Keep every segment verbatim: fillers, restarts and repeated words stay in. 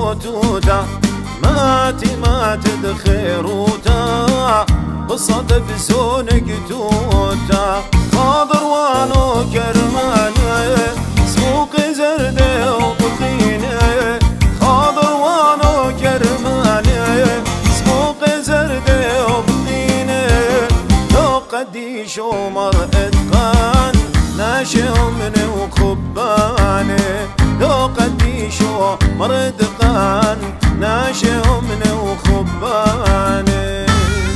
توتا ماتي ما تدخيروتا بصدف سونك توتا خاضر وانو كرماني سوق زردي وطقيني خاضر وانو كرماني سوق زردي وطقيني لو قديش عمر اتقان ناشئ مني وخباني لو قديش عمر اتقان ناشئ مني وخباني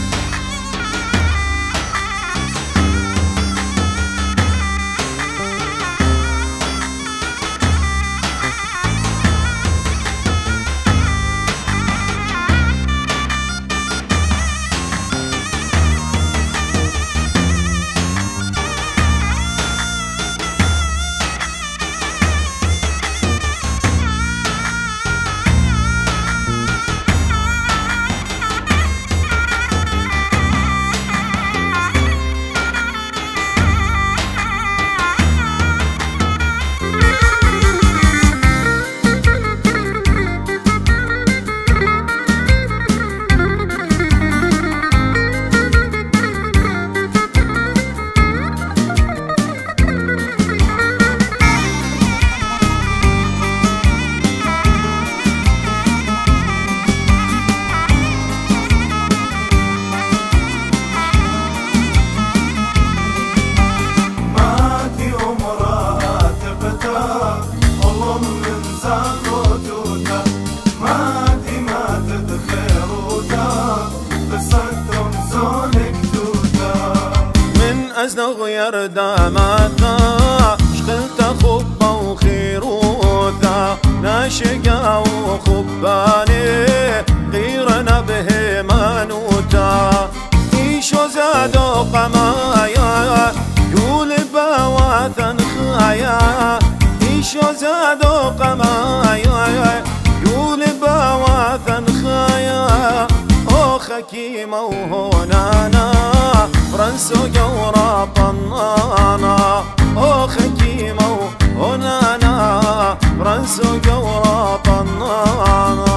أزنغير داماتا شغلت خبا وخيروتا ناشقا وخباني غيرنا به مانوتا إيشو زادو قمايا يقول بواثا خايا إيشو زادو قمايا يقول بواثا خايا أو خكيمة وهونانا فرنسو جورا طنانا او خكيمة وهنانا فرنسو جورا طنانا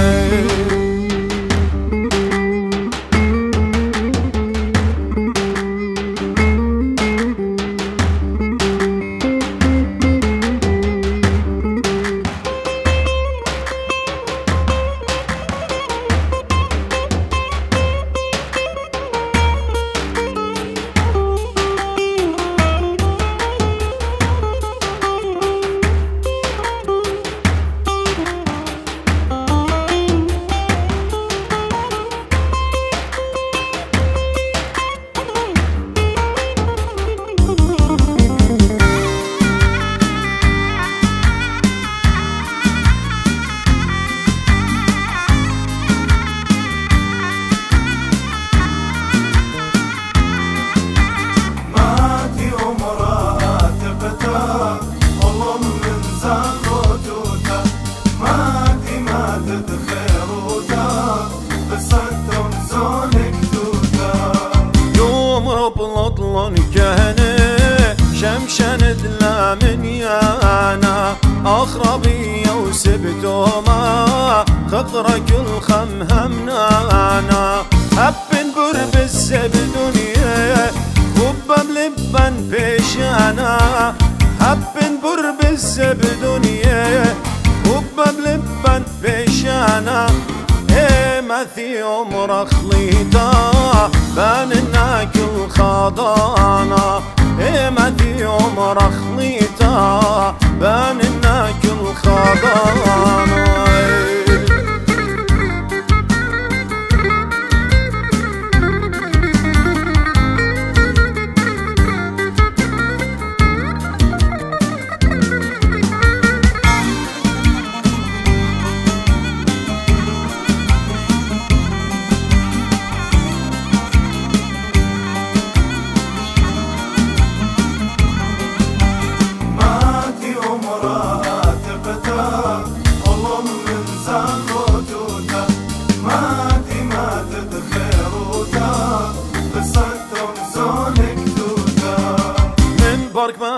بلطلن كهني شمشن دلا من يانا أخربي وسبتوما خطرك الخم همنانا هبن برب السبدنيا خبا بلبن بيشانا هبن برب السبدنيا خبا بلبن بيشانا مثي عمر خليطا بان ناكل خضانا مثي عمر خليطا بان ناكل خضانا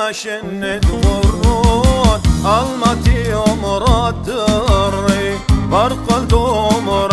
ماشن تغرون المتي عمر الدري برقل توما